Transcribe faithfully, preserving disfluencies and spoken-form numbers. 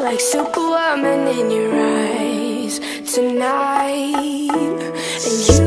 like superwoman in your eyes tonight. And you